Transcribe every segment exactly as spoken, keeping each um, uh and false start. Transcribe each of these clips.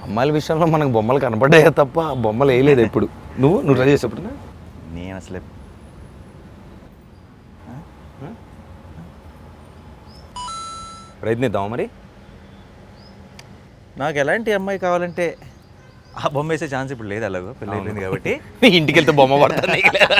అమ్మాయిల విషయంలో మనకు బొమ్మలు కనపడ్డాయే తప్ప బొమ్మలు వేయలేదు ఎప్పుడు. నువ్వు నువ్వు ట్రై చేసేప్పుడు నేను అసలే ప్రయత్నిద్దాం మరి. నాకు ఎలాంటి అమ్మాయి కావాలంటే ఆ బొమ్మ వేసే ఛాన్స్ ఇప్పుడు లేదు, అలాగో పెళ్ళి అయిపోయింది కాబట్టి. ఇంటికి వెళ్తే బొమ్మ పడుతుంది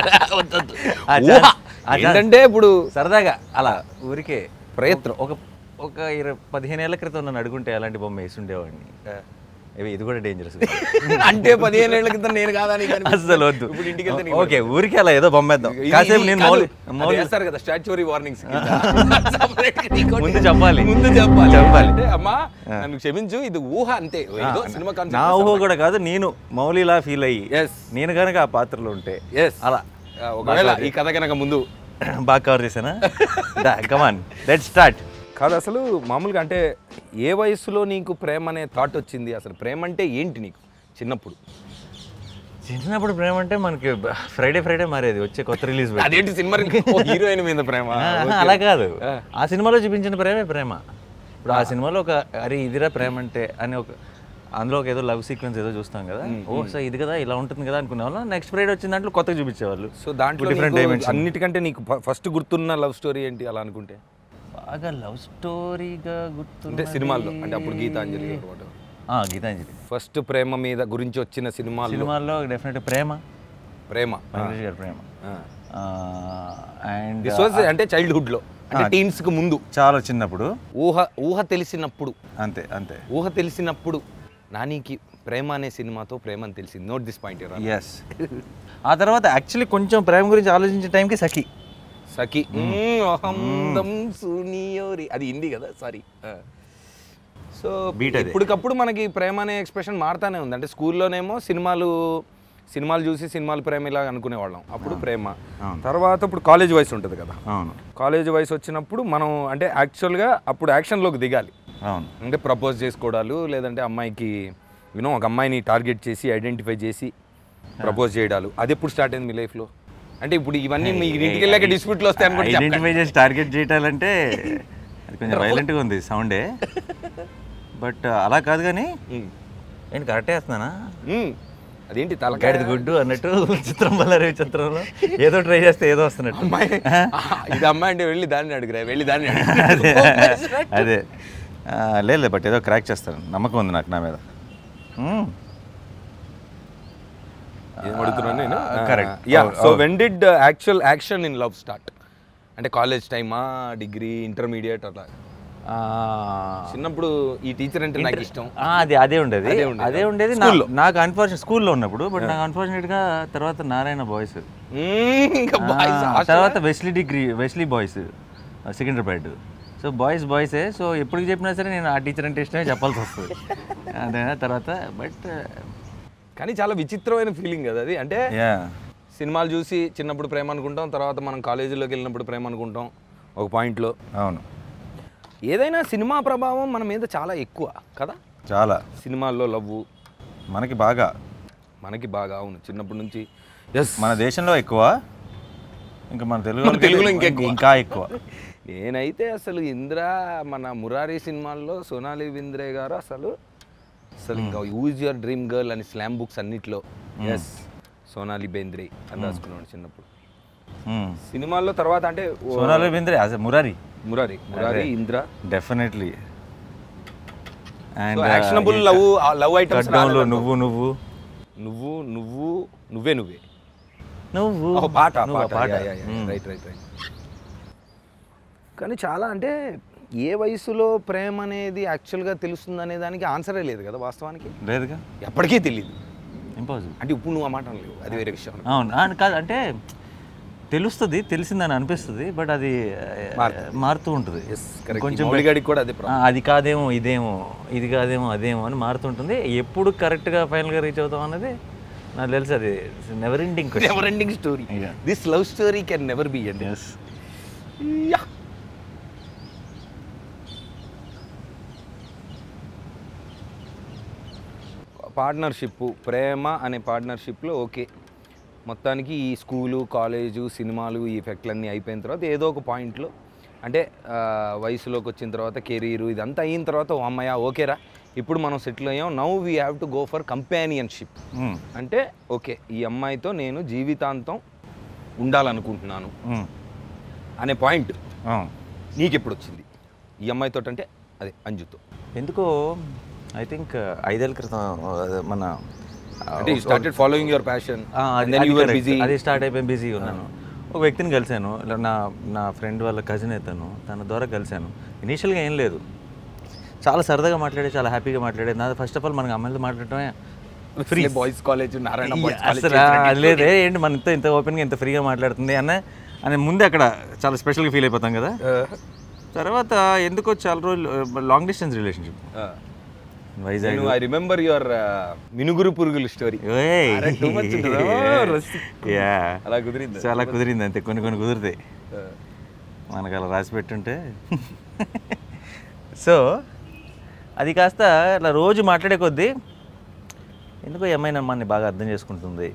ఏంటంటే ఇప్పుడు సరదాగా అలా ఊరికే ప్రయత్నం. ఒక ఒక ఇరవై పదిహేను ఏళ్ల క్రితం నన్ను అడుగుంటే అలాంటి బొమ్మ వేసి ఉండేవాడిని. ఇది కూడా డేంజరస్. అంటే పదిహేను ఏళ్ల క్రితం నేను కాదని అసలు వద్దు. ఇప్పుడు ఇంటికి వెళ్తే ఓకే ఊరికి అలా ఏదో బొమ్మ వేద్దాం కాసేపు. నేను మౌలి మౌలి చేస్తారు కదా స్టాచ్యూరీ వార్నింగ్స్ ముందు చెప్పాలి ముందు చెప్పాలి చెప్పాలి అంటే అమ్మా నన్ను క్షమించు ఇది ఊహ అంతే. సినిమా నా ఊహ కూడా కాదు, నేను మౌలిలా ఫీల్ అయ్యి ఎస్ నేను కనుక ఆ పాత్రలో ఉంటే ఎస్ అలా ఒకవేళ ఈ కథ కనుక ముందు బాగా కవర్ చేశానా? Come on let's start. కాదు అసలు మామూలుగా అంటే ఏ వయసులో నీకు ప్రేమ అనే థాట్ వచ్చింది? అసలు ప్రేమ అంటే ఏంటి నీకు చిన్నప్పుడు? చిన్నప్పుడు ప్రేమ అంటే మనకి ఫ్రైడే ఫ్రైడే మారేది వచ్చే కొత్త రిలీజ్. అదేంటి సినిమా హీరోయిన్ మీద ప్రేమ? అలా కాదు, ఆ సినిమాలో చూపించిన ప్రేమే ప్రేమ. ఇప్పుడు ఆ సినిమాలో ఒక అరే ఇదిరా ప్రేమ అంటే అని ఒక అందులో ఒక ఏదో లవ్ సీక్వెన్స్ ఏదో చూస్తాం కదా, ఓ సార్ ఇది కదా ఇలా ఉంటుంది కదా అనుకునే వాళ్ళు. నెక్స్ట్ ఫ్రైడే వచ్చిన దాంట్లో కొత్తగా చూపించేవాళ్ళు. సో దాంట్లో డిఫరెంట్ డైమెన్షన్. అన్నిటికంటే నీకు ఫస్ట్ గుర్తున్న లవ్ స్టోరీ ఏంటి అలా అనుకుంటే? బాగా లవ్ స్టోరీగా గుర్తు అంటే సినిమాల్లో అంటే అప్పుడు గీతాంజలి గీతాంజలి ఫస్ట్ ప్రేమ మీద గురించి వచ్చిన సినిమా సినిమాల్లో డెఫినెట్ ప్రేమ ప్రేమ గారి ప్రేమ. అండ్ అంటే చైల్డ్హుడ్ లో అంటే టీన్స్ కు ముందు చాలా చిన్నప్పుడు ఊహ ఊహ తెలిసినప్పుడు అంతే అంతే ఊహ తెలిసినప్పుడు నానికి ప్రేమ అనే సినిమాతో ప్రేమ అని తెలిసింది. Note this point. ఎస్. ఆ తర్వాత యాక్చువల్లీ కొంచెం ప్రేమ గురించి ఆలోచించే టైంకి సఖి సఖి సునియోరి అది హిందీ కదా, సారీ. సో ఇప్పటికప్పుడు మనకి ప్రేమ అనే ఎక్స్ప్రెషన్ మారుతానే ఉంది. అంటే స్కూల్లోనేమో సినిమాలు సినిమాలు చూసి సినిమాలు ప్రేమ ఇలా అనుకునేవాళ్ళం, అప్పుడు ప్రేమ. తర్వాత ఇప్పుడు కాలేజ్ వయసు ఉంటుంది కదా, కాలేజ్ వయసు వచ్చినప్పుడు మనం అంటే యాక్చువల్గా అప్పుడు యాక్షన్లోకి దిగాలి. అంటే ప్రపోజ్ చేసుకోవడాలు, లేదంటే అమ్మాయికి యూనో ఒక అమ్మాయిని టార్గెట్ చేసి ఐడెంటిఫై చేసి ప్రపోజ్ చేయడాలు. అది ఎప్పుడు స్టార్ట్ అయింది మీ లైఫ్లో? అంటే ఇప్పుడు ఇవన్నీ మీ ఇంటికి వెళ్ళాక డిస్ప్యూట్లు వస్తాయి అనుకుంటే ఐడెంటిఫై చేసి టార్గెట్ చేయటాలంటే అది కొంచెం వైలెంట్గా ఉంది సౌండే, బట్ అలా కాదు. కానీ ఏంటి కరెక్టే వేస్తున్నానా? అదేంటి తలకాయది గుడ్డు అన్నట్టు చిత్రం బల్లారి చిత్రంలో ఏదో ట్రై చేస్తే ఏదో వస్తున్నట్టు. అమ్మాయి ఇది అమ్మాయి అంటే వెళ్ళి దాన్ని అడుగురా, వెళ్ళి దాన్ని అదే అదే లేదు, బట్ ఏదో క్రాక్ చేస్తాను నమ్మకం ఉంది నాకు నా మీద. Correct. Yeah. So when did actual action in love start? అంటే కాలేజ్ టైమా, డిగ్రీ, ఇంటర్మీడియట్ అట్లా? చిన్నప్పుడు ఈ టీచర్ అంటే నాకు ఇష్టం అది అదే ఉండేది అదే ఉండేది నాకు అన్ఫార్చునేట్ స్కూల్లో ఉన్నప్పుడు. బట్ నాకు అన్ఫార్చునేట్గా తర్వాత నారాయణ బాయ్స్, తర్వాత Wesley degree Wesley boys Secunderabad. So boys బాయ్సే. సో ఎప్పటికి చెప్పినా సరే నేను ఆ టీచర్ అంటే ఇష్టమే చెప్పాల్సి వస్తుంది అదే తర్వాత. బట్ కానీ చాలా విచిత్రమైన ఫీలింగ్ కదా అది. అంటే సినిమాలు చూసి చిన్నప్పుడు ప్రేమ అనుకుంటాం, తర్వాత మనం కాలేజీలోకి వెళ్ళినప్పుడు ప్రేమ అనుకుంటాం ఒక పాయింట్లో. అవును. ఏదైనా సినిమా ప్రభావం మన మీద చాలా ఎక్కువ కదా. చాలా సినిమాల్లో లవ్ మనకి బాగా మనకి బాగా అవును చిన్నప్పటి నుంచి. ఎస్, మన దేశంలో ఎక్కువ, ఇంకా మన తెలుగు తెలుగులో ఇంకా ఇంకా ఎక్కువ. నేనైతే అసలు ఇంద్ర మన మురారి సినిమాల్లో సోనాలి బింద్రే గారు అసలు అసలు ఇంకా యూజ్ యువర్ డ్రీమ్ గర్ల్ అని స్లామ్ బుక్స్ అన్నిట్లో ఎస్ సోనాలి బేంద్రే అని రాసుకున్నాడు చిన్నప్పుడు. సినిమాల్లో తర్వాత అంటే Sonali Bendre Murari Murari Murari Indra definitely. And actionable love love items నువ్వు నువ్వు నువ్వు నువ్వు నువ్వే నువ్వే నువ్వు పాట పాట రైట్ రైట్ రైట్. కానీ చాలా అంటే ఏ వయసులో ప్రేమ అనేది యాక్చువల్గా తెలుస్తుంది అనే దానికి ఆన్సరే లేదు కదా వాస్తవానికి. లేదుగా, ఎప్పటికీ తెలియదు. ఇంపాసిబుల్. అంటే ఇప్పుడు నువ్వు ఆ మాట లేవు, అది వేరే విషయం. అవును కాదు, అంటే తెలుస్తుంది తెలిసిందని అనిపిస్తుంది, బట్ అది మారుతూ ఉంటుంది. కొంచెం కూడా అదే అది కాదేమో ఇదేమో ఇది కాదేమో అదేమో అని మారుతుంటుంది. ఎప్పుడు కరెక్ట్గా ఫైనల్గా రీచ్ అవుతాం అన్నది నాకు తెలుసు. అది never ending never ending story. This love story can never be end. Yes. Partnership ప్రేమ అనే పార్ట్నర్షిప్లో ఓకే మొత్తానికి ఈ స్కూలు కాలేజు సినిమాలు ఈ ఎఫెక్ట్లన్నీ అయిపోయిన తర్వాత ఏదో ఒక పాయింట్లో అంటే వయసులోకి వచ్చిన తర్వాత కెరీరు ఇదంతా అయిన తర్వాత ఓ అమ్మాయ ఓకేరా ఇప్పుడు మనం సెటిల్ అయ్యాం, now we have to go for companionship. అంటే ఓకే ఈ అమ్మాయితో నేను జీవితాంతం ఉండాలనుకుంటున్నాను అనే పాయింట్ నీకు ఎప్పుడు వచ్చింది ఈ అమ్మాయితో? అంటే అదే అంజుతో. ఎందుకో ఐ థింక్ ఐదేళ్ళ క్రితం మన అంటే you started following your passion, అది స్టార్ట్ అయిపోయి బిజీ ఉన్నాను. ఒక వ్యక్తిని కలిశాను, నా నా ఫ్రెండ్ వాళ్ళ కజిన్ అవుతాను, తన ద్వారా కలిశాను. ఇనీషియల్గా ఏం లేదు, చాలా సరదాగా మాట్లాడే, చాలా హ్యాపీగా మాట్లాడేది. నా ఫస్ట్ ఆఫ్ ఆల్ మనకి అమ్మాయిలతో మాట్లాడటమే ఫ్రీ. బాయ్స్ కాలేజ్ అసలు లేదే ఏంటి మన ఇంత ఇంత ఓపెన్గా ఇంత ఫ్రీగా మాట్లాడుతుంది అన్న అని ముందే అక్కడ చాలా స్పెషల్గా ఫీల్ అయిపోతాం కదా. తర్వాత ఎందుకో చాలా రోజులు long distance relationship Vizag. I remember your మినుగురు పురుగుల స్టోరీ. అలా కుదిరింది, చాలా కుదిరింది అంతే. కొన్ని కొన్ని కుదిరితాయి మనకు అలా రాసి పెట్టుంటే. సో అది కాస్త అలా రోజు మాట్లాడే కొద్దీ ఎందుకో ఏమైనా అమ్మాయిని బాగా అర్థం చేసుకుంటుంది.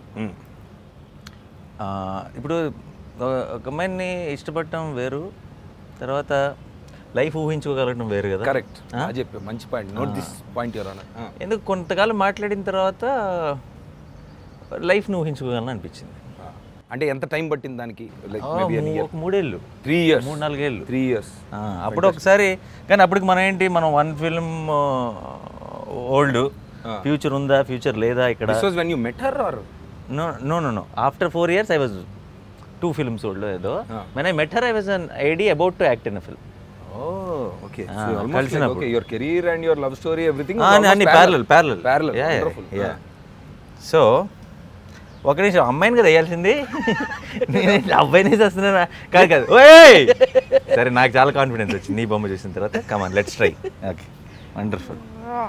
ఇప్పుడు ఒక అమ్మాయిని ఇష్టపడటం వేరు, తర్వాత లైఫ్ ఊహించుకోగలగడం వేరు కదా. కరెక్ట్, చెప్పి మంచి point, note this point your honour. ఎందుకు కొంతకాలం మాట్లాడిన తర్వాత లైఫ్ని ఊహించుకోగలను అనిపించింది. అంటే ఎంత టైం పట్టింది దానికి? ఒక మూడేళ్ళు, త్రీ ఇయర్స్ మూడు నాలుగేళ్ళు, త్రీ ఇయర్స్ అప్పుడు ఒకసారి. కానీ అప్పటికి మనం ఏంటి, మనం వన్ ఫిల్మ్ ఓల్డ్, ఫ్యూచర్ ఉందా ఫ్యూచర్ లేదా ఇక్కడ. When you met her or no no no no after four years I was two films old ఏదో. When I met her I was an I'd about to act in a film. Okay, కలిసినప్పుడు your career and your love story everything అన్ని parallel parallel parallel. So ఒక నిమిషం, అమ్మాయిని కదా వేయాల్సింది, నేను అబ్బాయిని వేసేస్తున్నాను కాదు కాదు. ఓయ్ సరే, నాకు చాలా కాన్ఫిడెన్స్ వచ్చింది నీ బొమ్మ చూసిన తర్వాత. Come on let's try. Okay, wonderful.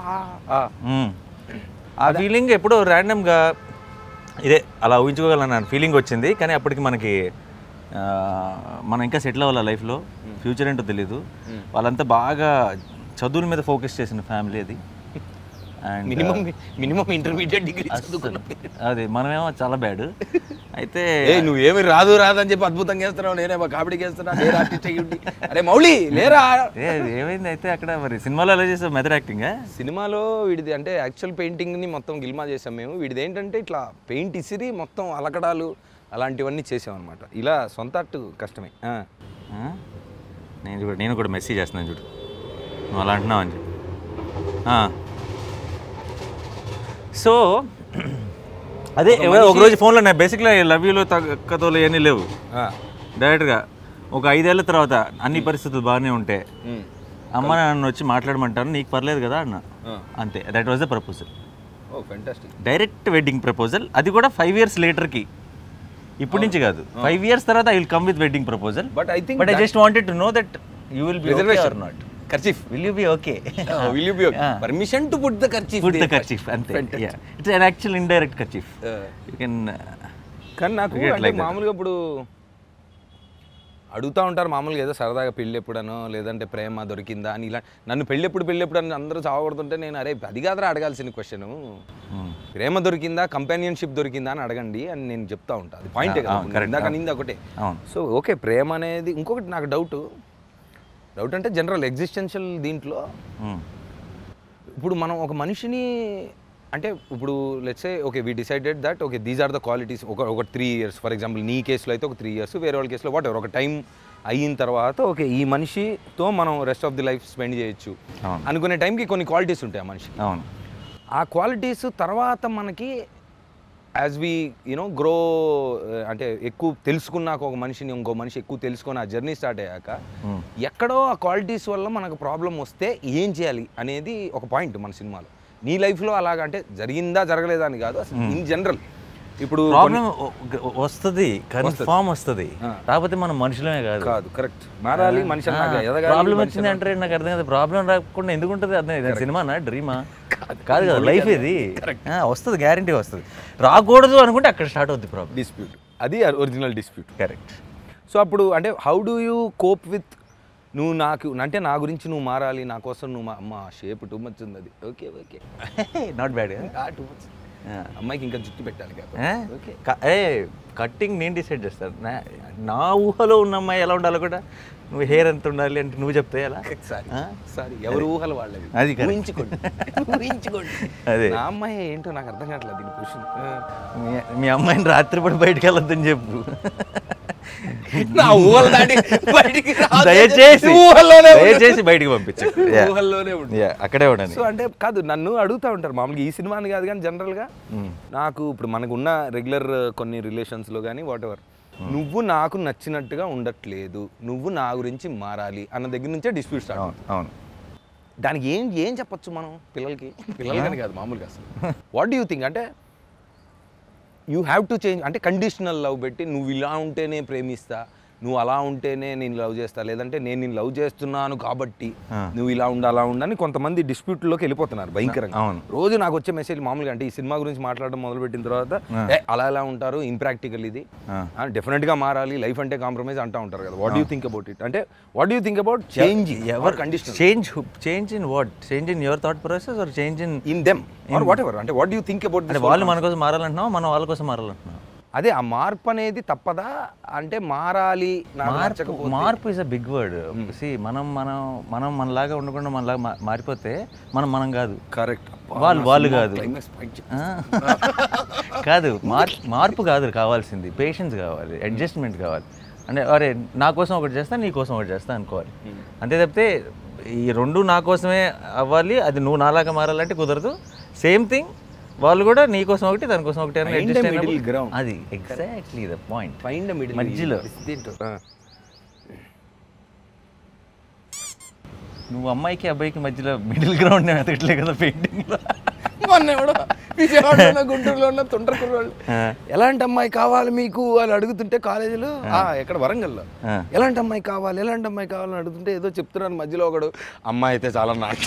ఆ ఫీలింగ్ ఎప్పుడో ర్యాండమ్గా ఇదే అలా ఊహించుకోగలను ఫీలింగ్ వచ్చింది. కానీ అప్పటికి మనకి మనం ఇంకా సెటిల్ అవ్వాలి లైఫ్లో, ఫ్యూచర్ ఏంటో తెలీదు. వాళ్ళంతా బాగా చదువుల మీద ఫోకస్ చేసిన ఫ్యామిలీ అది. And minimum minimum intermediate degree అదే, మనమేమో చాలా బ్యాడ్. అయితే నువ్వేమి రాదు రాదని చెప్పి అద్భుతంగా చేస్తున్నావు, నేనేమో కామెడీకి చేస్తున్నా, నేను ఆర్టిస్ట్ అయ్యి. అరే మౌళి లేరా, ఏమైంది అయితే అక్కడ? మరి సినిమాలో ఎలా చేసావు మెథడ్ యాక్టింగ్? సినిమాలో వీడిది అంటే యాక్చువల్ పెయింటింగ్ని మొత్తం గిల్మా చేసాం మేము. వీడిది ఏంటంటే ఇట్లా పెయింట్ ఇసిరి మొత్తం అలకడాలు అలాంటివన్నీ చేసామన్నమాట. ఇలా సొంత అట్టు కష్టమే. నేను చూడు, నేను కూడా మెసేజ్ చేస్తున్నాను చూడు, నువ్వు అలా అంటున్నావు అని చెప్పి. సో అదే ఒకరోజు ఫోన్లో నేను బేసిక్గా లవ్ యూలో తగ్గతోలు ఏమీ లేవు. డైరెక్ట్గా ఒక ఐదేళ్ల తర్వాత అన్ని పరిస్థితులు బాగానే ఉంటే అమ్మ నన్ను వచ్చి మాట్లాడమంటారు, నీకు పర్లేదు కదా అన్న, అంతే. That was the proposal. Direct wedding proposal, అది కూడా ఫైవ్ ఇయర్స్ లేటర్కి. ఇప్పటి నుంచి కాదు, ఫైవ్ ఇయర్స్ తర్వాత I will come with wedding proposal. But I think but I just wanted to know that you will be okay or not. Kerchief. Will you be okay? Oh, will you be okay? Uh, Permission to put the kerchief. Put the kerchief. Ante. Yeah. It's an actual indirect kerchief. Uh, you can. కానీ నాకు అంటే మామూలుగా ఇప్పుడు అడుగుతూ ఉంటారు మామూలుగా, ఏదో సరదాగా పెళ్ళి ఎప్పుడనో లేదంటే ప్రేమ దొరికిందా అని. ఇలా నన్ను పెళ్ళి ఎప్పుడు పెళ్ళి ఎప్పుడు అని అందరూ చావగొడుతుంటే నేను అరే అది కాదురా అడగాల్సిన క్వశ్చన్, ప్రేమ దొరికిందా కంపానియన్షిప్ దొరికిందా అని అడగండి అని నేను చెప్తా ఉంటాను. అది పాయింటే కదా, ఇందాక నింది ఒకటే. సో ఓకే, ప్రేమ అనేది. ఇంకొకటి నాకు డౌట్ డౌట్ అంటే జనరల్ ఎగ్జిస్టెన్షియల్ దీంట్లో ఇప్పుడు మనం ఒక మనిషిని అంటే ఇప్పుడు let's say okay we decided that okay these are the qualities. ఒక ఒక త్రీ ఇయర్స్ ఫర్ ఎగ్జాంపుల్ నీ కేసులో అయితే ఒక త్రీ ఇయర్స్, వేరే వాళ్ళ కేసులో వాట్ ఎవర్ ఒక టైం అయిన తర్వాత ఓకే ఈ మనిషితో మనం rest of the life spend చేయొచ్చు అనుకునే టైంకి కొన్ని క్వాలిటీస్ ఉంటాయి ఆ మనిషి. అవును, ఆ క్వాలిటీస్ తర్వాత మనకి యాజ్ వీ యూనో గ్రో అంటే ఎక్కువ తెలుసుకున్నాక ఒక మనిషిని ఇంకో మనిషి ఎక్కువ తెలుసుకొని ఆ జర్నీ స్టార్ట్ అయ్యాక ఎక్కడో ఆ క్వాలిటీస్ వల్ల మనకు ప్రాబ్లం వస్తే ఏం చేయాలి అనేది ఒక పాయింట్ మన సినిమాలో. నీ లైఫ్లో అలాగా అంటే జరిగిందా జరగలేదా అని కాదు, అసలు ఇన్ జనరల్ ఇప్పుడు ప్రాబ్లం వస్తుంది, కన్ఫామ్ వస్తుంది, కాకపోతే మనం మనుషులమే కాదు. కాదు కరెక్ట్, మారాలి మనిషి. ప్రాబ్లం వచ్చింది అంటే నాకు అర్థం కాదు, ప్రాబ్లం రాకుండా ఎందుకు ఉంటుంది అర్థం. సినిమానా డ్రీమా కాదు కదా, లైఫ్ ఇది వస్తుంది, గ్యారంటీ వస్తుంది. రాకూడదు అనుకుంటే అక్కడ స్టార్ట్ అవుతుంది ప్రాబ్లం, డిస్ప్యూట్. అది ఒరిజినల్ డిస్ప్యూట్. కరెక్ట్. సో అప్పుడు అంటే how do you cope with నువ్వు నాకు అంటే నా గురించి నువ్వు మారాలి, నా కోసం నువ్వు మా అమ్మ షేప్ టూ మచ్ ఉంది, అది okay okay not bad, too much. అమ్మాయికి ఇంకా జుట్టు పెట్టాలి కదా, ఏ కట్టింగ్ నేను డిసైడ్ చేస్తాను. నా ఊహలో ఉన్న అమ్మాయి ఎలా ఉండాలో కూడా నువ్వు హెయిర్ ఎంత ఉండాలి అంటే నువ్వు చెప్తే ఎలా? సారీ సారీ ఎవరు ఊహలు వాళ్ళవి, అది ఊహించుకోండి ఊహించుకోండి. అదే నా అమ్మాయి ఏంటో నాకు అర్థం కావట్లేదు దీని క్వశ్చన్. మీ అమ్మాయిని రాత్రిపూట బయటకు వెళ్ళొద్దని చెప్పు. నా ఊహలు దాటి బయటికి రావద్దు. దయచేసి ఊహల్లోనే దయచేసి బయటికి పంపించు. ఊహల్లోనే ఉంటుంది. Yeah, అక్కడే ఉండండి. సో అంటే కాదు, నన్ను అడుగుతూ ఉంటారు మామూలుగా, ఈ సినిమాని కాదు కానీ జనరల్గా నాకు ఇప్పుడు మనకు ఉన్న రెగ్యులర్ కొన్ని రిలేషన్స్లో కానీ వాట్ ఎవర్, నువ్వు నాకు నచ్చినట్టుగా ఉండట్లేదు, నువ్వు నా గురించి మారాలి అన్న దగ్గర నుంచే డిస్ప్యూట్ స్టార్ట్. అవును. దానికి ఏం ఏం చెప్పొచ్చు మనం పిల్లలకి? పిల్లలకని కాదు మామూలుగా అసలు వాట్ డూ యూ థింక్ అంటే యూ హ్యావ్ టు చేంజ్ అంటే కండిషనల్ లవ్ పెట్టి నువ్వు ఇలా ఉంటేనే ప్రేమిస్తా, నువ్వు అలా ఉంటేనే నేను లవ్ చేస్తా, లేదంటే నేను నేను లవ్ చేస్తున్నాను కాబట్టి నువ్వు ఇలా ఉండి అలా ఉండని కొంతమంది డిస్ప్యూట్లోకి వెళ్ళిపోతున్నారు భయంకరంగా. రోజు నాకు వచ్చే మెసేజ్ మామూలుగా అంటే ఈ సినిమా గురించి మాట్లాడడం మొదలుపెట్టిన తర్వాత ఏ అలా ఎలా ఉంటారు, ఇంప్రాక్టికల్ ఇది, డెఫినెట్గా మారాలి, లైఫ్ అంటే కాంప్రమైజ్ అంటూ ఉంటారు కదా. What you think about it అంటే what you think about change ever condition? Change change in what? Change in your thought process or change in in them or whatever? అంటే what you think about అంటే వాళ్ళు మన కోసం మారాలంటున్నావు, మనం వాళ్ళ కోసం మారాలంటున్నావు. అదే ఆ మార్పు అనేది తప్పదా అంటే మారాలి? మార్పు is a big word. See మనం మనం మనం మనలాగా ఉండకుండా మనలాగా మారిపోతే మనం మనం కాదు. కరెక్ట్. వాళ్ళు వాళ్ళు కాదు కాదు మార్పు మార్పు కాదు కావాల్సింది, పేషెన్స్ కావాలి, అడ్జస్ట్మెంట్ కావాలి. అంటే అరే నా కోసం ఒకటి చేస్తా, నీ కోసం ఒకటి చేస్తా అనుకోవాలి. అంతే తప్పితే ఈ రెండు నా కోసమే అవ్వాలి, అది నువ్వు నాలాగా మారాలంటే కుదరదు. సేమ్ థింగ్ వాళ్ళు కూడా నీ కోసం ఒకటి దాని కోసం ఒకటి అని అడ్జస్ట్ అయినప్పుడు అది exactly the point. Find the middle మధ్యలో నువ్వు అమ్మాయికి అబ్బాయికి మధ్యలో మిడిల్ గ్రౌండ్ వెతకట్లే కదా పెయింటింగ్లో. మొన్న ఎవడో విజయవాడలో గుంటూరులో ఉన్న తొండ్ర కుర్రాళ్ళు ఎలాంటి అమ్మాయి కావాలి మీకు అని అడుగుతుంటే కాలేజీలో ఎక్కడ వరంగల్లో ఎలాంటి అమ్మాయి కావాలి ఎలాంటి అమ్మాయి కావాలని అడుగుతుంటే ఏదో చెప్తున్నాను, మధ్యలో ఒకడు అమ్మాయి అయితే చాలా నాకు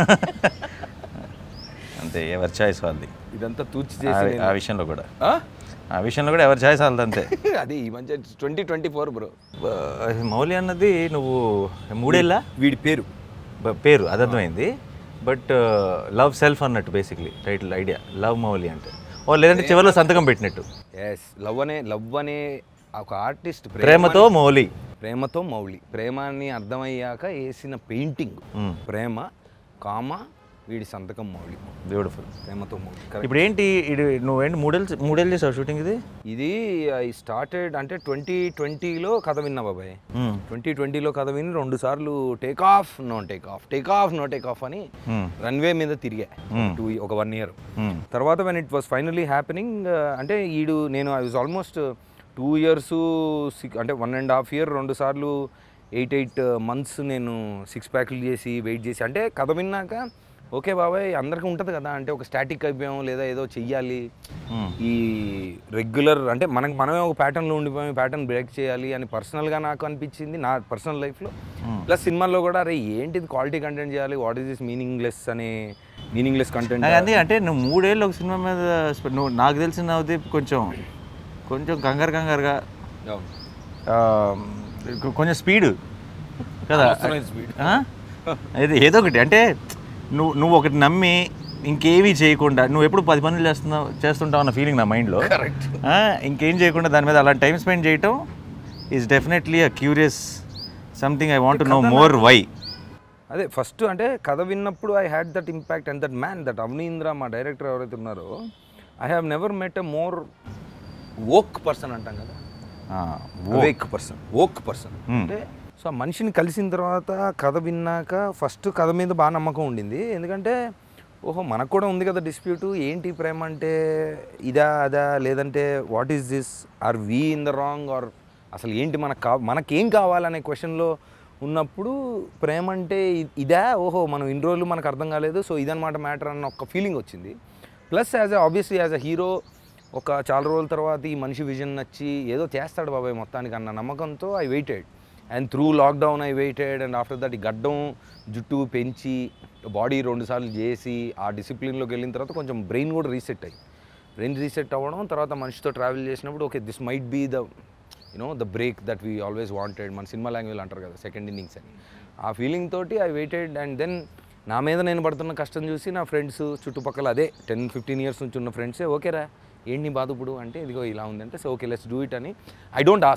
అంతే, ఎవరి చాయిస్ వాళ్ళది. ఇదంతా తూచి చేసి ఆ విషయంలో కూడా ఆ విషయంలో కూడా ఎవరి చాయిస్ వాళ్ళది అంతే. అది ఈ మధ్య twenty twenty four bro. Mouli అన్నది నువ్వు మూడేళ్ళ వీడి పేరు పేరు అది అర్థమైంది. బట్ లవ్ సెల్ఫ్ అన్నట్టు basically title idea love Mouli అంటే, ఓ లేదంటే చివరిలో సంతకం పెట్టినట్టు. ఎస్, లవ్ అనే లవ్ అనే ఒక ఆర్టిస్ట్ ప్రేమతో మౌలి, ప్రేమతో మౌలి, ప్రేమాన్ని అర్థమయ్యాక వేసిన పెయింటింగ్ ప్రేమ కామ వీడి సంతకం మౌలి. బ్యూటిఫుల్. ప్రేమతో మౌలి. ఇప్పుడు ఏంటి ఇది నువ్వేంటి మూడేళ్ళు మూడేళ్ళు చేసావు షూటింగ్? ఇది ఇది ఐ స్టార్టెడ్ అంటే ట్వంటీ ట్వంటీలో కథ విన్నా బాబాయ్. ట్వంటీ ట్వంటీలో కథ విని రెండు సార్లు take off no take off take off no take off అని రన్వే మీద తిరిగా టూ ఒక వన్ ఇయర్ తర్వాత. When it was finally happening అంటే ఈడు నేను I was almost two years six అంటే వన్ అండ్ హాఫ్ ఇయర్ రెండు సార్లు ఎయిట్ ఎయిట్ మంత్స్ నేను సిక్స్ ప్యాక్లు చేసి వెయిట్ చేసి అంటే కథ విన్నాక ఓకే బాబాయ్ అందరికీ ఉంటుంది కదా అంటే ఒక స్టాటిక్ అయిపోయాం లేదా ఏదో చెయ్యాలి, ఈ రెగ్యులర్ అంటే మనకు మనమే ఒక ప్యాటర్న్లో ఉండిపోయాం, ప్యాటర్న్ బ్రేక్ చేయాలి అని పర్సనల్గా నాకు అనిపించింది నా పర్సనల్ లైఫ్లో. ప్లస్ సినిమాల్లో కూడా అరే ఏంటిది క్వాలిటీ కంటెంట్ చేయాలి, వాట్ ఈస్ దిస్ మీనింగ్లెస్ అనే మీనింగ్లెస్ కంటెంట్. అది అంటే నువ్వు మూడేళ్ళు ఒక సినిమా మీద నువ్వు నాకు తెలిసిన నవ్వుదీప్ కొంచెం కొంచెం కంగారు కంగారుగా కొంచెం స్పీడ్ కదా, అయితే ఏదో ఒకటి అంటే నువ్వు నువ్వు ఒకటి నమ్మి ఇంకేమీ చేయకుండా నువ్వు ఎప్పుడు పది పనులు చేస్తున్నావు చేస్తుంటావు అన్న ఫీలింగ్ నా మైండ్లో. ఇంకేం చేయకుండా దాని మీద అలా టైం స్పెండ్ చేయటం is definitely a curious something. I want to know more why. అదే ఫస్ట్ అంటే కథ విన్నప్పుడు I had that impact and that man that Avanindra మా డైరెక్టర్ ఎవరైతే ఉన్నారో I have never met a more woke person అంటాం కదా, వేక్ పర్సన్ వోక్ పర్సన్ అంటే. సో ఆ మనిషిని కలిసిన తర్వాత కథ విన్నాక ఫస్ట్ కథ మీద బాగా నమ్మకం ఉండింది, ఎందుకంటే ఓహో మనకు కూడా ఉంది కదా డిస్ప్యూటు, ఏంటి ప్రేమ అంటే ఇదా అదా లేదంటే what is this are we in the wrong or అసలు ఏంటి మనకు కా మనకేం కావాలనే క్వశ్చన్లో ఉన్నప్పుడు ప్రేమ అంటే ఇదా ఓహో మనం ఇన్ని రోజులు మనకు అర్థం కాలేదు సో ఇదన్నమాట మ్యాటర్ అన్న ఒక ఫీలింగ్ వచ్చింది. Plus as a obviously as a hero ఒక చాలా రోజుల తర్వాత ఈ మనిషి విజన్ నచ్చి ఏదో చేస్తాడు బాబాయ్ మొత్తానికి అన్న నమ్మకంతో I waited. And through lockdown I waited and after that ఈ గడ్డం జుట్టు పెంచి బాడీ రెండుసార్లు చేసి ఆ డిసిప్లిన్లోకి వెళ్ళిన తర్వాత కొంచెం బ్రెయిన్ కూడా రీసెట్ అయ్యి బ్రెయిన్ రీసెట్ అవ్వడం తర్వాత మనిషితో ట్రావెల్ చేసినప్పుడు okay this might be the you know the break that we always wanted. మన సినిమా లాంగ్వేజ్ అంటారు కదా సెకండ్ ఇన్నింగ్స్ అని, ఆ ఫీలింగ్ తోటి ఐ వెయిటెడ్. అండ్ దెన్ నా మీద నేను పడుతున్న కష్టం చూసి నా ఫ్రెండ్స్ చుట్టుపక్కల అదే టెన్ ఫిఫ్టీన్ ఇయర్స్ నుంచి ఉన్న ఫ్రెండ్సే ఓకేరా ఏంటి నీ బాధ ఇప్పుడు అంటే ఇదిగో ఇలా ఉందంటే so okay let's do it అని. ఐ డోంట్ ఆస్క్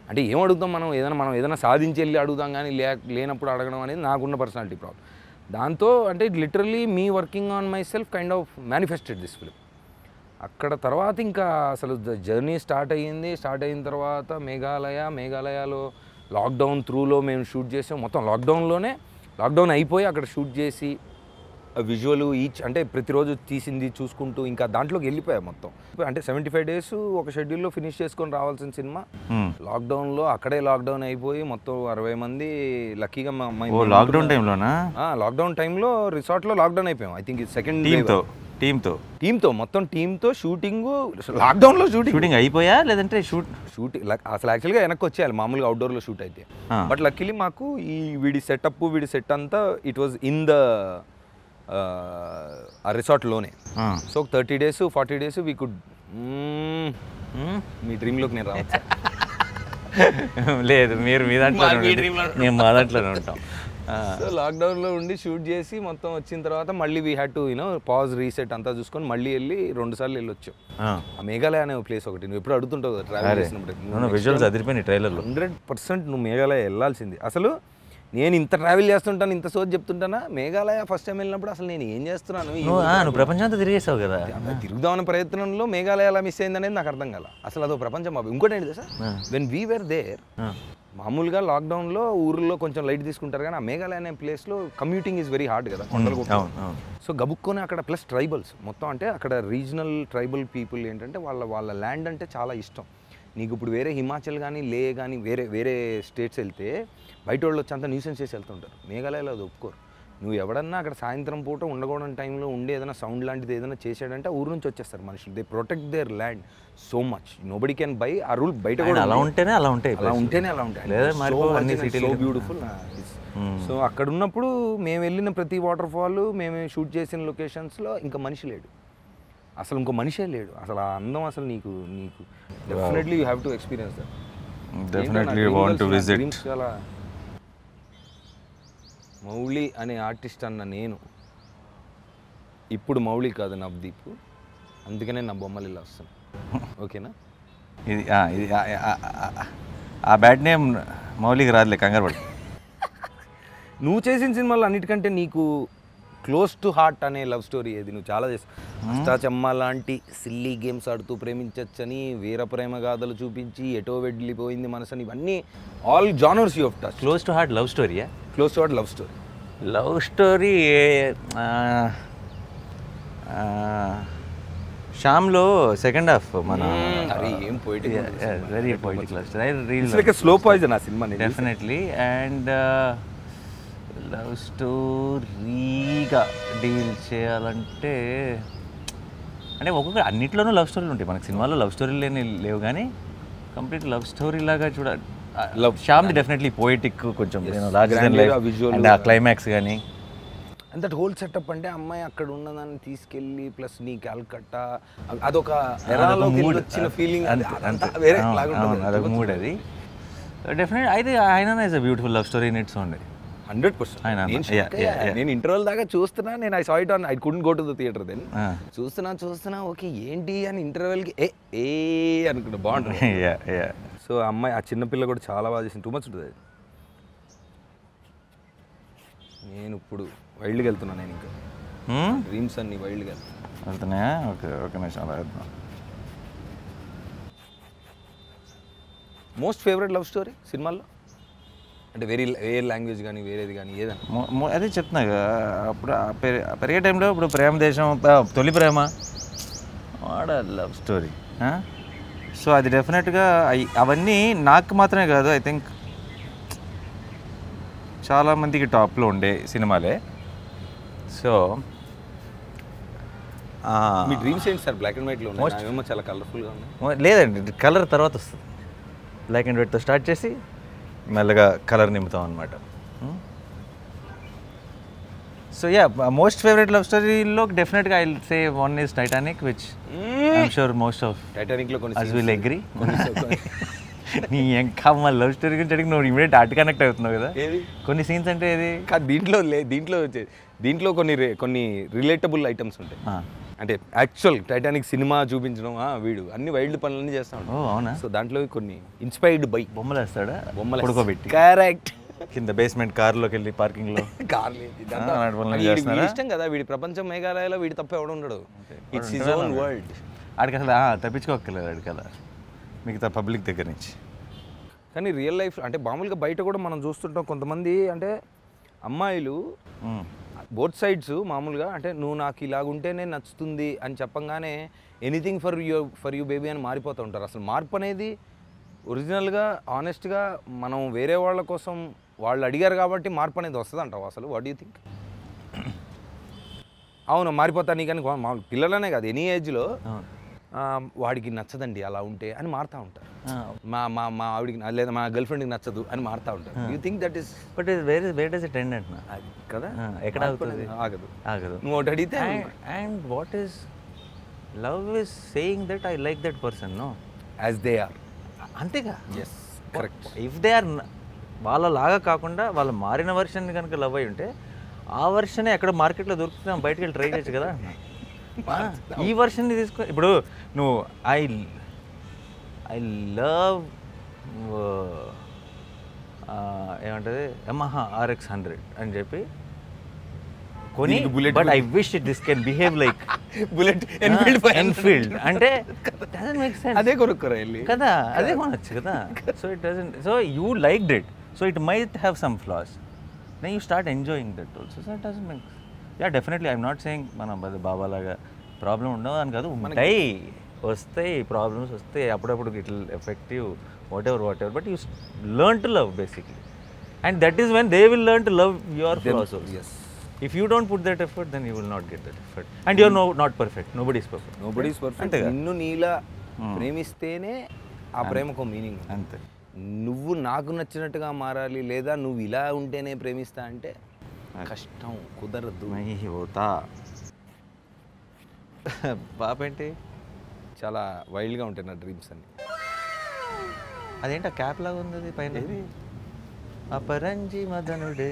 అంటే ఏం అడుగుతాం మనం, ఏదైనా మనం ఏదైనా సాధించి వెళ్ళి అడుగుతాం కానీ లే లేనప్పుడు అడగడం అనేది నాకున్న పర్సనాలిటీ ప్రాబ్లం. దాంతో అంటే literally me working on myself kind of manifested this film. అక్కడ తర్వాత ఇంకా అసలు జర్నీ స్టార్ట్ అయ్యింది. స్టార్ట్ అయిన తర్వాత మేఘాలయ మేఘాలయలో లాక్డౌన్ త్రూలో మేము షూట్ చేసాం. మొత్తం లాక్డౌన్లోనే లాక్డౌన్ అయిపోయి అక్కడ షూట్ చేసి విజువల్ ఈచ్ అంటే ప్రతిరోజు తీసింది చూసుకుంటూ ఇంకా దాంట్లోకి వెళ్ళిపోయాం మొత్తం. అంటే సెవెంటీ ఫైవ్ డేస్ ఒక షెడ్యూల్లో ఫినిష్ చేసుకొని రావాల్సిన సినిమా లాక్డౌన్లో అక్కడే లాక్డౌన్ అయిపోయి మొత్తం అరవై మంది లక్కీగా లాక్డౌన్ టైంలోనా లాక్డౌన్ టైంలో రిసార్ట్లో లాక్డౌన్ అయిపోయాం. ఐ థింక్ సెకండ్ టీమ్తో టీమ్తో టీమ్తో మొత్తం టీమ్తో షూటింగ్ లాక్డౌన్లో షూటింగ్ షూటింగ్ అయిపోయా లేదంటే షూట్ షూటింగ్ అసలు యాక్చువల్గా వెనక్కి వచ్చేయాలి మామూలుగా అవుట్డోర్లో షూట్ అయితే. బట్ లక్కీలీ మాకు ఈ వీడి సెటప్ వీడి సెట్ అంతా ఇట్ వాజ్ ఇన్ ద ఆ రిసార్ట్లోనే. So thirty days forty days we could మీ డ్రీమ్లోకి నేను రావచ్చు. లేదు మీరు మీ దాంట్లో మేము మా దాంట్లోనే ఉంటాం. సో లాక్డౌన్లో ఉండి షూట్ చేసి మొత్తం వచ్చిన తర్వాత మళ్ళీ we had to you know pause reset అంతా చూసుకొని మళ్ళీ వెళ్ళి రెండు సార్లు వెళ్ళి వచ్చాం. ఆ మేఘాలయ అనే ప్లేస్ ఒకటి నువ్వు ఎప్పుడు అడుగుతుంటావు కదా ట్రావెల్ చేసినప్పుడు. విజువల్స్ అదిరిపోయినాయి ట్రైలర్లో. హండ్రెడ్ పర్సెంట్ నువ్వు మేఘాలయ వెళ్ళాల్సింది. అసలు నేను ఇంత ట్రావెల్ చేస్తుంటాను ఇంత సోచ్ చెప్తుంటానా, మేఘాలయ ఫస్ట్ టైం వెళ్ళినప్పుడు అసలు నేను ఏం చేస్తున్నాను, నువ్వు ప్రపంచం అంతా తిరిగేసావు కదా. తిరుగుదామన్న ప్రయత్నంలో మేఘాలయ ఎలా మిస్ అయింది అనేది నాకు అర్థం కాల. అసలు అదో ప్రపంచం బాబు. ఇంకోటి ఏంటి sir, when we were there మామూలుగా లాక్డౌన్లో ఊర్లో కొంచెం లైట్ తీసుకుంటారు కానీ ఆ మేఘాలయ అనే ప్లేస్లో కమ్యూటింగ్ ఈజ్ వెరీ హార్డ్ కదా కొండలు. సో గబుక్కొని అక్కడ ప్లస్ ట్రైబల్స్ మొత్తం అంటే అక్కడ రీజనల్ ట్రైబల్ పీపుల్ ఏంటంటే వాళ్ళ వాళ్ళ ల్యాండ్ అంటే చాలా ఇష్టం. నీకు ఇప్పుడు వేరే హిమాచల్ కానీ లే కానీ వేరే వేరే స్టేట్స్ వెళ్తే బయట వాళ్ళు వచ్చి అంతా న్యూసెన్స్ చేసి వెళ్తుంటారు. మేఘాలయలో అది ఒప్పుకోరు. నువ్వు ఎవడన్నా అక్కడ సాయంత్రం పూట ఉండకూడని టైంలో ఉండి ఏదైనా సౌండ్ లాంటిది ఏదైనా చేసాడంటే ఊరు నుంచి వచ్చేస్తారు మనుషులు. They protect their land so much. Nobody can buy. ఆ రూల్ బయట కూడా అలా ఉంటేనే అలా ఉంటాయి అలా ఉంటేనే అలా ఉంటాయి. So beautiful. సో అక్కడ ఉన్నప్పుడు మేము వెళ్ళిన ప్రతి వాటర్ ఫాల్ మేము షూట్ చేసిన లొకేషన్స్లో ఇంకా మనిషి లేడు, అసలు ఇంకో మనిషే లేడు. అసలు ఆ అందం అసలు నీకు నీకు definitely you have to experience that. Definitely want to visit. చాలా మౌళి అనే ఆర్టిస్ట్ అన్న నేను ఇప్పుడు మౌళి కాదు నవదీప్, అందుకనే నా బొమ్మలు ఇలా వస్తాను. ఓకేనా? ఇది ఇది ఆ బ్యాడ్ నేమ్ మౌలికి రాదులే, కంగారు పడు. నువ్వు చేసిన సినిమాలు అన్నిటికంటే నీకు క్లోజ్ టు హార్ట్ అనే లవ్ స్టోరీ ఏది? నువ్వు చాలా చేస్తావు. అష్టాచమ్మ లాంటి సిల్లీ గేమ్స్ ఆడుతూ ప్రేమించచ్చని, వీర ప్రేమ గాథలు చూపించి, ఎటో వెళ్ళిపోయింది మనసని, ఇవన్నీ all genres you of touch. Close to heart love స్టోరీయా? Close to heart love story. Love story శ్యామ్లో సెకండ్ హాఫ్ మన ఏం poetic, very poetic love story. It's like a slow poison ఆ సినిమా. డెఫినెట్లీ. అండ్ లవ్ స్టోరీగా deal చేయాలంటే అంటే ఒక్కొక్క అన్నిట్లోనూ లవ్ స్టోరీలు ఉంటాయి. మనకి సినిమాలో లవ్ స్టోరీలు లేని లేవు కానీ కంప్లీట్ లవ్ స్టోరీ లాగా చూడ లవ్ శ్యామ్ది డెఫినెట్లీ పోయిటిక్ కొంచెం అండ్ ఆ క్లైమాక్స్ కానీ అండ్ దట్ హోల్ సెటప్. అంటే అమ్మాయి అక్కడ ఉన్నదాన్ని తీసుకెళ్ళి ప్లస్ నీ క్యాల్కట్టా అదొక వచ్చిన ఫీలింగ్, అదొక మూడ్. అది డెఫినెట్ అయితే ఆయన is a beautiful love story in its own. Hundred percent. నేను ఇంటర్వెల్ దాకా చూస్తున్నా, నేను I saw it on, I couldn't go to the theatre then. చూస్తున్నా చూస్తున్నా ఓకే ఏంటి అని ఇంటర్వెల్కి ఏ ఏ అనుకుంటా బాగుంటుంది. సో అమ్మాయి ఆ చిన్నపిల్ల కూడా చాలా బాగా చేసింది. టూ మచ్ ఉంటుంది. నేను ఇప్పుడు వైల్డ్కి వెళ్తున్నాను. నేను ఇంకా డ్రీమ్స్ అన్ని వైల్డ్గా వెళ్తున్నాయా? ఓకే ఓకే నిమిషం. మోస్ట్ ఫేవరెట్ లవ్ స్టోరీ సినిమాల్లో అంటే వేరే వేరే లాంగ్వేజ్ కానీ వేరేది కానీ ఏదైనా? అదే చెప్తున్నా అప్పుడు పెరిగే టైంలో ఇప్పుడు ప్రేమ దేశం, తొలి ప్రేమ, వాడ లవ్ స్టోరీ. సో అది డెఫినెట్గా అవన్నీ నాకు మాత్రమే కాదు, ఐ థింక్ చాలామందికి టాప్లో ఉండే సినిమాలే. సో మీ డ్రీమ్స్ ఏంటి సార్? బ్లాక్ అండ్ వైట్లో ఏమో చాలా కలర్ఫుల్గా ఉన్నాయి. లేదండి, కలర్ తర్వాత వస్తుంది. బ్లాక్ అండ్ వైట్తో స్టార్ట్ చేసి మెల్లగా కలర్ నింపుతాం అనమాట. So yeah, most favourite love స్టోరీలో డెఫినెట్గా I will say one is Titanic, which I'm sure most of టైటానిక్లో కొన్ని అస్ విల్ అగ్రీ. నీ ఇంకా మా లవ్ స్టోరీ గురించి అడిగి నువ్వు ఇమీడియట్ ఆర్ట్ కనెక్ట్ అవుతున్నావు కదా. కొన్ని సీన్స్ అంటే ఏది కాదు దీంట్లో లే దీంట్లో దీంట్లో కొన్ని కొన్ని రిలేటబుల్ ఐటమ్స్ ఉంటాయి. అంటే యాక్చువల్ టైటానిక్ సినిమా చూపించడం వీడు అన్ని వైల్డ్ పనులన్నీ చేస్తా ఓ ఉంటాడు. అవునా? సో దాంట్లో కొన్ని ఇన్స్పైర్డ్ బై బొమ్మలు వేస్తాడా? బొమ్మలు పడుకోబెట్టి కరెక్ట్. కింద బేస్మెంట్ కార్లోకి వెళ్ళి పార్కింగ్లో ఇష్టం కదా వీడి ప్రపంచం మేఘాలయలో వీడి తప్ప ఎవడు ఉండడు. It's his own world. ఆడికి అసలు తప్పించుకోక్కర్లేదు ఆడికి కదా మిగతా పబ్లిక్ దగ్గర నుంచి. కానీ రియల్ లైఫ్ అంటే మామూలుగా బయట కూడా మనం చూస్తుంటాం కొంతమంది అంటే అమ్మాయిలు బోత్ సైడ్స్ మామూలుగా అంటే నువ్వు నాకు ఇలాగుంటేనే నచ్చుతుంది అని చెప్పంగానే anything for you for you baby అని మారిపోతూ ఉంటారు. అసలు మార్పు అనేది ఒరిజినల్గా ఆనెస్ట్గా మనం వేరే వాళ్ళ కోసం వాళ్ళు అడిగారు కాబట్టి మార్పు అనేది వస్తుంది అంటావు అసలు? What you think? అవును మారిపోతా నీ కానీ మామూలు పిల్లలనే కాదు ఎనీ ఏజ్లో వాడికి నచ్చదండి అలా ఉంటే అని మారుతూ ఉంటారు. మా మా మా ఆవిడికి లేదా మా గర్ల్ ఫ్రెండ్కి నచ్చదు అని మారుతూ ఉంటారు. You think that is but వేరే వేర్ డస్ ఇట్ ఎండ్ అంటున్నా అది కదా ఎక్కడ అవుతుంది? ఆగదు ఆగదు. నువ్వు ఒకటి అడిగితే and what is love is saying that I like that person no as they are. అంతేగా. Yes correct. If they are వాళ్ళలాగా కాకుండా వాళ్ళ మారిన వర్షన్ కనుక లవ్ అయి ఉంటే ఆ వర్షనే ఎక్కడ మార్కెట్లో దొరుకుతున్నాం బయటకు వెళ్ళి ట్రై చేయొచ్చు కదా. ఈ వర్షన్ని తీసుకో. ఇప్పుడు నువ్వు ఐ ఐ లవ్ ఏమంటది యమహా ఆర్ఎక్స్ హండ్రెడ్ అని చెప్పి కొని but I wish it this can behave like Bullet Enfield అంటే డజంట్ మేక్ సెన్స్. అదే కొనుక్కోరా వెళ్ళి కదా అదే కొనొచ్చు కదా. So it doesn't so you liked it so it might have some flaws then you start enjoying that also. So it doesn't make yeah definitely I'm not saying మన బాబాలాగా problem ఉండవు అని కాదు, ఉంటాయి వస్తాయి ప్రాబ్లమ్స్ వస్తాయి అప్పుడప్పుడు it will effective whatever whatever but you learn to love basically and that is when they will learn to love your flaws also. If you don't put that effort, then you will not get that effort. And you're no, not perfect. Nobody is perfect. Nobody is perfect. నిన్ను నీలా ప్రేమిస్తేనే ఆ ప్రేమకు meaning. అంతే. నువ్వు నాకు నచ్చినట్టుగా మారాలి లేదా నువ్వు ఇలా ఉంటేనే ప్రేమిస్తా అంటే కష్టం, కుదరదు. పోతా పాప ఏంటి చాలా వైల్డ్గా ఉంటాయి నా డ్రీమ్స్ అన్ని. అదేంటి ఆ క్యాప్ లాగా ఉంది పైన అపరంజి మదనుడే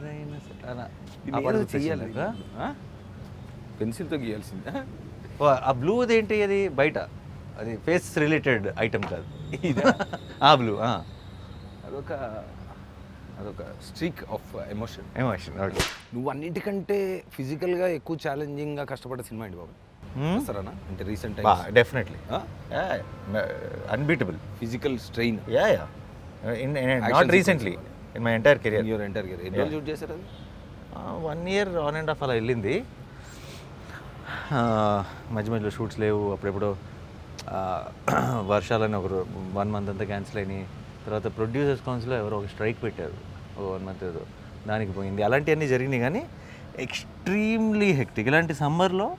పెన్సిల్తో గీయాల్సిందా? ఆ బ్లూది ఏంటి అది బయట అది ఫేస్ రిలేటెడ్ ఐటమ్ కాదు ఆ బ్లూ అదొక అదొక streak of emotion. Emotion okay. నువ్వు అన్నిటికంటే ఫిజికల్గా ఎక్కువ ఛాలెంజింగ్గా కష్టపడ్డ సినిమా ఏంటి బాబు? సరేనా అంటే recent definitely unbeatable physical strain. Yeah yeah not recently in my entire career. Your entire career ఎన్ని రోజులు షూట్ చేశారు అది? One year on and off అలా వెళ్ళింది. మధ్య మధ్యలో షూట్స్ లేవు, అప్పుడెప్పుడు వర్షాలని ఒక వన్ మంత్ అంతా క్యాన్సిల్ అయినాయి. తర్వాత ప్రొడ్యూసర్స్ కౌన్సిల్లో ఎవరో ఒక స్ట్రైక్ పెట్టారు ఒక వన్ మంత్ ఏదో, దానికి పోయింది. అలాంటివన్నీ జరిగినాయి కానీ ఎక్స్ట్రీమ్లీ హెక్టిక్. ఇలాంటి సమ్మర్లో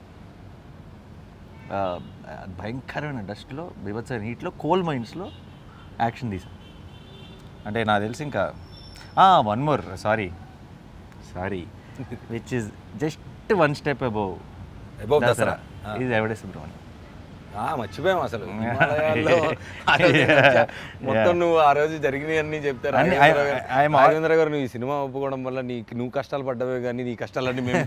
భయంకరమైన డస్ట్లో బీభత్సమైన హీట్లో కోల్ మైన్స్లో యాక్షన్ తీసాం. అంటే నాకు తెలిసి ఇంకా one more sorry sorry which is just one step above above Dasara ఇది ఎవడే సుబ్రహ్మణ్యం. మర్చిపోయాం అసలు మొత్తం. నువ్వు ఆ రోజు జరిగినవన్నీ చెప్తారు రాఘవేంద్ర గారు. నువ్వు ఈ సినిమా ఒప్పుకోవడం వల్ల నీకు నువ్వు కష్టాలు పడ్డవే కానీ నీ కష్టాలన్నీ మేము.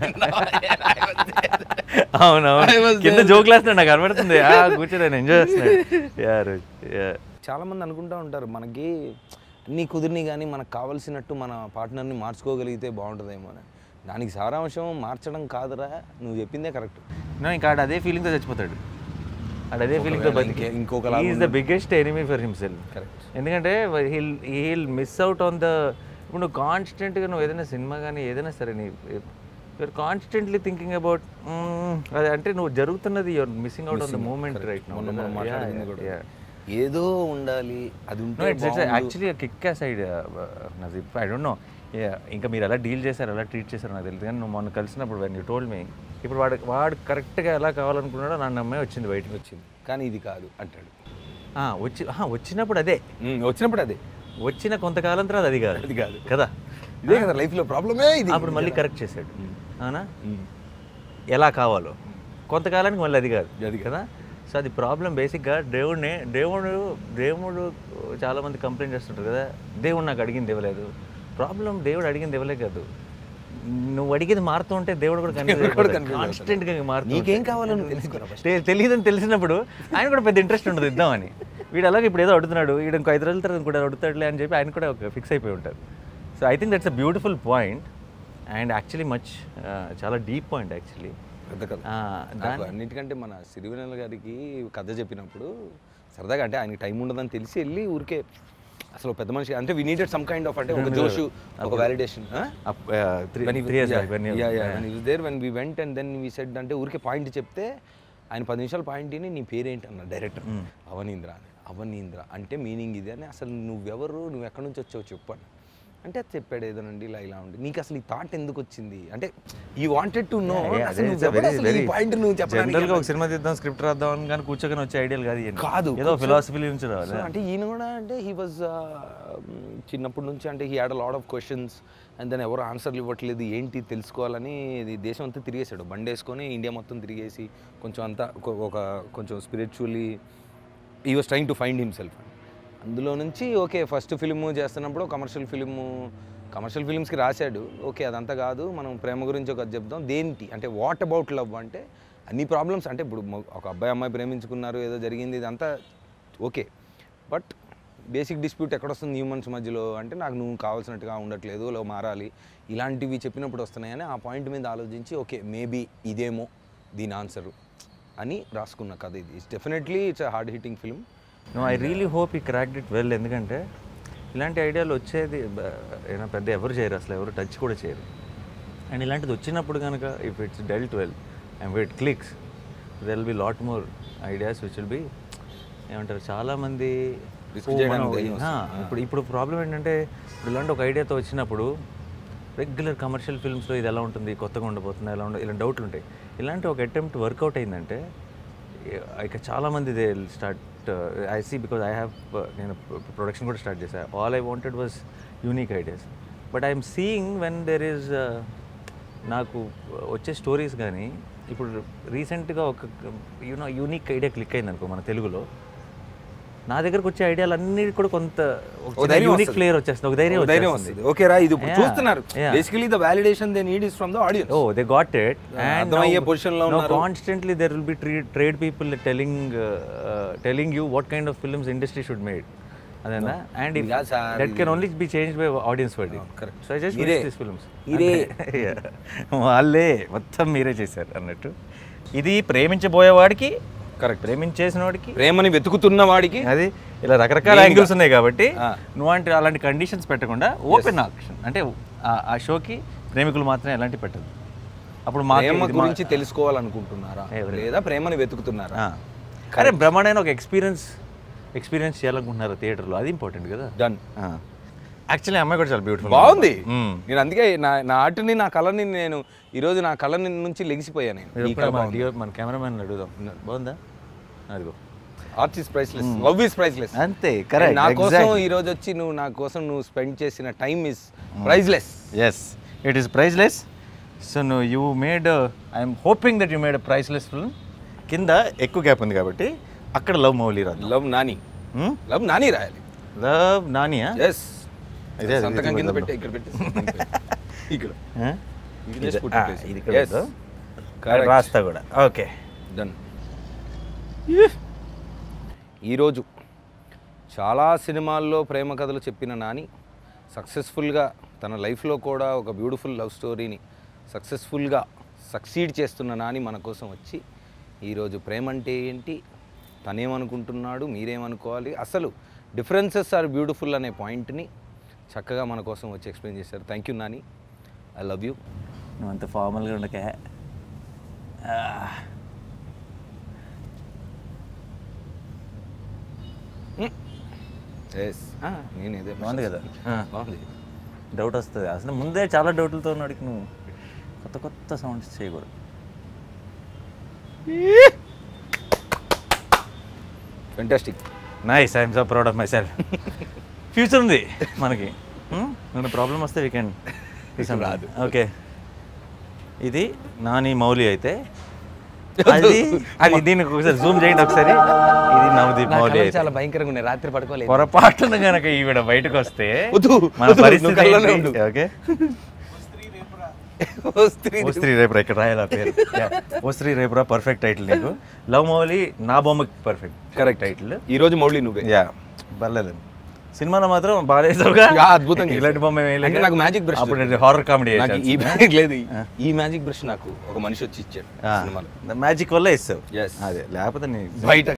అవునవును కింద జోకులు వేస్తున్నాడు నాకు కనబడుతుంది కూర్చొని నేను ఎంజాయ్ చేస్తున్నాడు. చాలా మంది అనుకుంటూ ఉంటారు మనకి అన్నీ కుదిరిని కానీ మనకు కావాల్సినట్టు మన పార్ట్నర్ని మార్చుకోగలిగితే బాగుంటుందేమో అని. దానికి సారాంశం మార్చడం కాదురా, నువ్వు చెప్పిందే కరెక్ట్. ఇంకా ఆడు అదే ఫీలింగ్తో చచ్చిపోతాడు, ఆడు అదే ఫీలింగ్తో బతికే ఇంకొక is the biggest enemy for himself. Correct. ఎందుకంటే he'll he'll miss out on the ఇప్పుడు నువ్వు కాన్స్టెంట్గా నువ్వు ఏదైనా సినిమా కానీ ఏదైనా సరే నీ యూఆర్ కాన్స్టెంట్లీ థింకింగ్ అబౌట్ అదే అంటే నువ్వు జరుగుతున్నది you're missing out on the moment right now. ఏదో ఉండాలి అది ఉంటే actually kick side Najeeb I don't know ఇంకా మీరు ఎలా డీల్ చేశారు ఎలా ట్రీట్ చేశారు నాకు తెలియదు కానీ నువ్వు మొన్న కలిసినప్పుడు వెన్ యూ టోల్డ్ మీ ఇప్పుడు వాడు వాడు కరెక్ట్గా ఎలా కావాలనుకున్నాడో నన్ను అమ్మాయి వచ్చింది బయటకు వచ్చింది కానీ ఇది కాదు అంటాడు. వచ్చి వచ్చినప్పుడు అదే వచ్చినప్పుడు అదే వచ్చిన కొంతకాలం తర్వాత అది కాదు అది కాదు కదా. ఇదే కదా లైఫ్లో ప్రాబ్లమే ఇది. అప్పుడు మళ్ళీ కరెక్ట్ చేశాడు అవునా ఎలా కావాలో కొంతకాలానికి మళ్ళీ అది కాదు అది కదా. సో అది ప్రాబ్లం బేసిక్గా దేవుడిని దేవుడు దేవుడు చాలామంది కంప్లైంట్ చేస్తుంటారు కదా దేవుడు నాకు అడిగింది ఇవ్వలేదు. ప్రాబ్లం దేవుడు అడిగింది ఇవ్వలే కాదు నువ్వు అడిగేది మారుతూ ఉంటే దేవుడు కూడా కాన్స్టెంట్గా మారుతూ నీకేం కావాలో నువ్వు తెలుసుకోరా. తెలియదని తెలిసినప్పుడు ఆయన కూడా పెద్ద ఇంట్రెస్ట్ ఉండదు ఇద్దామని. వీడు అలాగే ఇప్పుడు ఏదో అడుగుతున్నాడు, వీడు ఇంకో ఐదు రోజుల తర్వాత కూడా అడుగుతాడులే అని చెప్పి ఆయన కూడా ఒక ఫిక్స్ అయిపోయి ఉంటారు. So I think that's a beautiful point and actually much చాలా డీప్ పాయింట్ యాక్చువల్లీ. పెద్ద కథ అన్నిటికంటే మన సిరివెన్నెల గారికి కథ చెప్పినప్పుడు సరదాగా అంటే ఆయనకి టైం ఉండదని తెలిసి వెళ్ళి ఊరికే అసలు పెద్ద మనిషి అంటే we needed some kind of అంటే ఒక జోషు ఒక validation there when we went and then we said అంటే ఊరికే పాయింట్ చెప్తే ఆయన పది నిమిషాల పాయింట్ని నీ పేరేంటి అన్న డైరెక్టర్ అవనీంద్ర అని. అవనీంద్ర అంటే మీనింగ్ ఇది అని. అసలు నువ్వెవరు, నువ్వు ఎక్కడి నుంచి వచ్చావు చెప్పాను అంటే అది చెప్పాడు ఏదోనండి ఇలా ఇలా ఉండి. నీకు అసలు ఈ థాట్ ఎందుకు వచ్చింది అంటే ఈ వాంటెడ్ టు నో పాయింట్ నువ్వు చెప్పాలి. ఒక సినిమా తీద్దాం స్క్రిప్ట్ రాద్దాం అని కానీ కూర్చొని వచ్చే ఐడియాలు కాదు కాదు ఏదో ఫిలాసఫీ నుంచి రావాలి. అంటే ఈయన కూడా అంటే హీ వాజ్ చిన్నప్పటి నుంచి అంటే he had a lot of questions and then ఎవరు ఆన్సర్లు ఇవ్వట్లేదు ఏంటి తెలుసుకోవాలని ఇది దేశం అంతా తిరిగేసాడు. బండి వేసుకొని ఇండియా మొత్తం తిరిగేసి కొంచెం అంతా ఒక కొంచెం spiritually he was trying to find himself. అందులో నుంచి ఓకే ఫస్ట్ ఫిల్ము చేస్తున్నప్పుడు కమర్షియల్ ఫిల్ము కమర్షియల్ ఫిల్మ్స్కి రాశాడు. ఓకే అదంతా కాదు మనం ప్రేమ గురించి ఒక చెప్దాం. దేనికి అంటే వాట్ అబౌట్ లవ్ అంటే అన్ని ప్రాబ్లమ్స్ అంటే ఇప్పుడు ఒక అబ్బాయి అమ్మాయి ప్రేమించుకున్నారు ఏదో జరిగింది ఇదంతా ఓకే. బట్ బేసిక్ డిస్ప్యూట్ ఎక్కడొస్తుంది హ్యూమన్స్ మధ్యలో అంటే నాకు నువ్వు కావాల్సినట్టుగా ఉండట్లేదు లో మారాలి ఇలాంటివి చెప్పినప్పుడు వస్తున్నాయని ఆ పాయింట్ మీద ఆలోచించి ఓకే మేబీ ఇదేమో దీని ఆన్సరు అని రాసుకున్న కథ ఇది. It's definitely it's a hard hitting film. No I really hope he cracked it well. ఎందుకంటే ఇలాంటి ఐడియాలు వచ్చేది ఏమైనా పెద్ద ఎవరు చేయరు, అసలు ఎవరు టచ్ కూడా చేయరు. అండ్ ఇలాంటిది వచ్చినప్పుడు కనుక if it's dealt well and it clicks there will be lot more ideas which will be ఏమంటారు చాలామంది ఇప్పుడు ఇప్పుడు ప్రాబ్లం ఏంటంటే ఇప్పుడు ఇలాంటి ఒక ఐడియాతో వచ్చినప్పుడు రెగ్యులర్ కమర్షియల్ ఫిల్మ్స్లో ఇది ఎలా ఉంటుంది కొత్తగా ఉండబోతుంది ఎలా ఉండదు ఇలాంటి డౌట్లు ఉంటాయి. ఇలాంటి ఒక అటెంప్ట్ వర్కౌట్ అయిందంటే ఇక చాలామంది they start I see because I have నేను ప్రొడక్షన్ కూడా స్టార్ట్ చేశాను. All I wanted was unique ideas but I'm seeing when there is నాకు వచ్చే స్టోరీస్ కానీ ఇప్పుడు రీసెంట్గా ఒక యూనో యూనిక్ ఐడియా క్లిక్ అయింది అనుకో మన తెలుగులో నా దగ్గరకు వచ్చే ఐడియాలు అన్ని కూడా కొంత యూనిక్ ఫ్లేవర్ వచ్చేస్తుంది ఒక ధైర్యం వచ్చేస్తుంది. ఓకే రా ఇది ఇప్పుడు చూస్తున్నారు basically the validation they need is from the audience. Oh they got it and అర్థమయ్యే పొజిషన్ లో ఉన్నారు. Constantly there will be trade people telling telling you what kind of films industry should made అదేనా and that can only be changed by audience for it. So I just watch this films మీరే వాళ్ళే మొత్తం మీరే చేశారు అన్నట్టు. ఇది ప్రేమించబోయేవాడికి correct ప్రేమించేసిన వాడికి ప్రేమని వెతుకుతున్న వాడికి అది ఇలా రకరకాల యాంగిల్స్ ఉన్నాయి కాబట్టి నువ్వు అంటే అలాంటి కండిషన్స్ పెట్టకుండా ఓపెన్ ఆప్షన్ అంటే ఆ షోకి ప్రేమికులు మాత్రమే ఎలాంటి పెట్టదు. అప్పుడు మా ప్రేమ గురించి తెలుసుకోవాలనుకుంటున్నారా లేదా ప్రేమని వెతుకుతున్నారా అరే బ్రహ్మాండమైన ఒక ఎక్స్పీరియన్స్ ఎక్స్పీరియన్స్ చేయాలనుకుంటున్నారు థియేటర్లో అది ఇంపార్టెంట్ కదా. డన్. యాక్చువల్లీ అమ్మాయి కూడా చాలా బ్యూటిఫుల్ బాగుంది. నేను అందుకే నా నా ఆర్ట్ని నా కళని నేను ఈరోజు నా కళ నుంచి లెగిసిపోయాను. మన కెమెరామెన్ అడుగుదాం బాగుందా అదిగో art is priceless love is priceless అంతే కరెక్ట్. నా కోసం ఈ రోజు వచ్చి నువ్వు నా కోసం నువ్వు స్పెండ్ చేసిన time is priceless. Yes it is priceless. So నువ్వు you made I'm hoping that you made a priceless film. కింద ఎక్కువ గ్యాప్ ఉంది కాబట్టి అక్కడ లవ్ మౌలి రాదు లవ్ నాని లవ్ నాని రాయాలి. లవ్ నానియా? ఎస్ ఇదే సంతకం కింద పెట్టి ఇక్కడ పెట్టి ఇక్కడ రాస్తా కూడా ఓకే డన్. ఈరోజు చాలా సినిమాల్లో ప్రేమ కథలు చెప్పిన నాని సక్సెస్ఫుల్గా తన లైఫ్లో కూడా ఒక బ్యూటిఫుల్ లవ్ స్టోరీని సక్సెస్ఫుల్గా సక్సీడ్ చేస్తున్న నాని మన కోసం వచ్చి ఈరోజు ప్రేమ అంటే ఏంటి తనేమనుకుంటున్నాడు మీరేమనుకోవాలి అసలు డిఫరెన్సెస్ ఆర్ బ్యూటిఫుల్ అనే పాయింట్ని చక్కగా మన కోసం వచ్చి ఎక్స్ప్లెయిన్ చేశారు. Thank you Nani, I love you. నువ్వు అంత ఫార్మల్గా ఉండకే నేను ఇదే బాగుంది కదా బాగుంది. డౌట్ వస్తుంది అసలు ముందే చాలా డౌట్లతో ఉన్నాడికి నువ్వు కొత్త కొత్త సౌండ్స్ చేయకూడదు. Fantastic nice I'm so proud of myself. Future ఉంది మనకి. మన ప్రాబ్లం వస్తే వీ కెన్ రాదు. ఓకే ఇది నాని మౌలి అయితే అది అది దీనికి ఒకసారి జూమ్ చేయండి ఒకసారి. ఇది నవదీప్ మౌలి చాలా భయంకరంగా ఉన్నాయి రాత్రి పడుకోలేదు. పొరపాటున కనుక ఈవిడ బయటకు వస్తే మన పరిస్థితి ఓకే ఓ స్త్రీ ఓ స్త్రీ రేపురా ఇక్కడ రాయాలి ఆ పేరు ఓ స్త్రీ రేపురా పర్ఫెక్ట్ టైటిల్ నీకు లవ్ మౌలి నా బొమ్మకి పర్ఫెక్ట్ కరెక్ట్ టైటిల్ ఈ రోజు మౌళి నువ్వే యా పర్లేదు సినిమాలో మాత్రం బాగా చేసావుగా యా, అద్భుతంగా ఇలాంటి బొమ్మ ఏమీ అంటే లేదు. నాకు మ్యాజిక్ బ్రష్ అప్పుడు నేను హారర్ కామెడీ నాకు ఈ మ్యాజిక్ లేదు ఈ మ్యాజిక్ బ్రష్ నాకు ఒక మనిషి వచ్చి ఇచ్చాడు సినిమాలో మ్యాజిక్ వల్ల ఇస్తావు Yes. అదే లేకపోతే నీ బయట